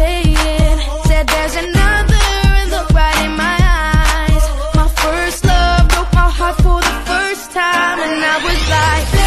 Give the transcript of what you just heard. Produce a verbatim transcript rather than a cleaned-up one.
hesitated. Said there's another and looked right in my eyes. My first love broke my heart for the first time, and I was like,